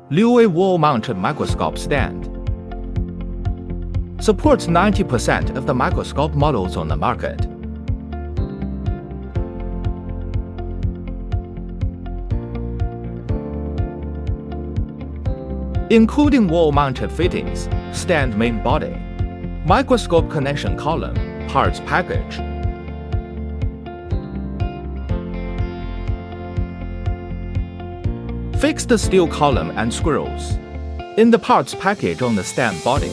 LUOWEI wall-mounted microscope stand. Supports 90% of the microscope models on the market. Including wall-mounted fittings, stand main body, microscope connection column, parts package. Fixed steel column and screws. In the parts package on the stand body.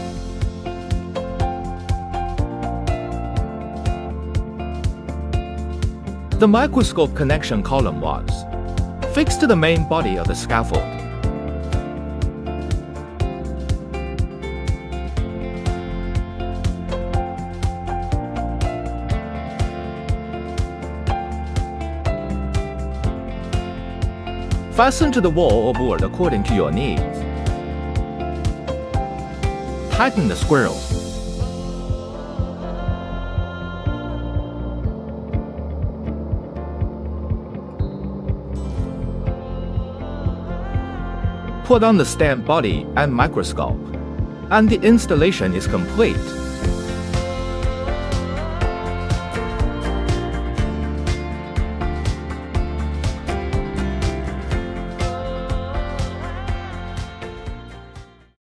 The microscope connection column was fixed to the main body of the scaffold. Fasten to the wall or board according to your needs. Tighten the screw. Put on the stand body and microscope, and the installation is complete.